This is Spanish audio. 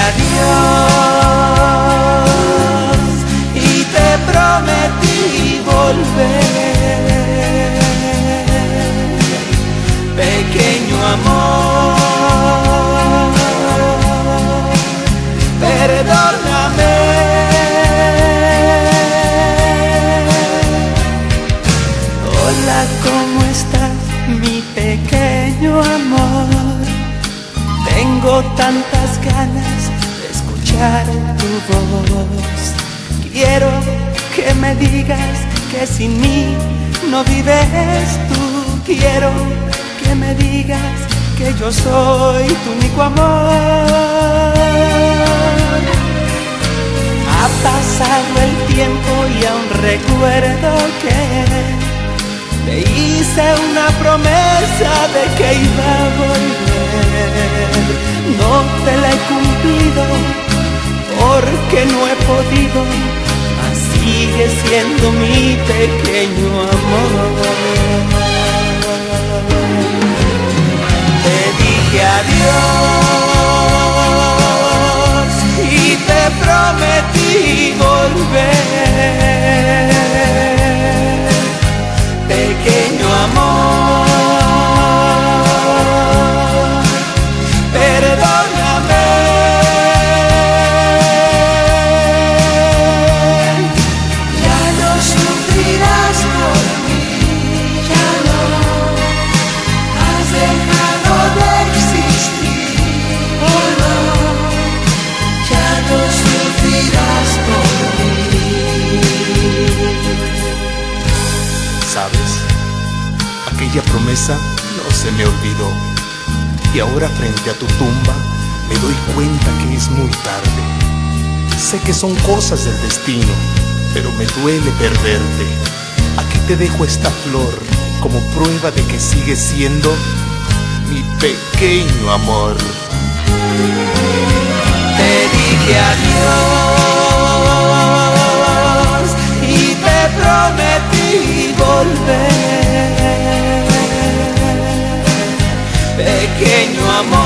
adiós y te prometí volver. Pequeño amor, perdóname. Hola, ¿cómo estás, mi pequeño amor? Tengo tantas ganas de escuchar tu voz. Quiero que me digas que sin mí no vives tú. Quiero que me digas que yo soy tu único amor. Ha pasado el tiempo y aún recuerdo que te hice una promesa de que iba a volver. No te la he cumplido porque no he podido, mas sigue siendo mi pequeño amor. Te dije adiós y te prometí volver. Pequeño amor, perdóname. Ya no sufrirás por mí, ya no has dejado de existir, oh no, ya no sufrirás por mí. ¿Sabes? Aquella promesa no se me olvidó. Y ahora frente a tu tumba me doy cuenta que es muy tarde. Sé que son cosas del destino, pero me duele perderte. Aquí te dejo esta flor como prueba de que sigues siendo mi pequeño amor. Te dije adiós y te prometí volver. Pequeño amor.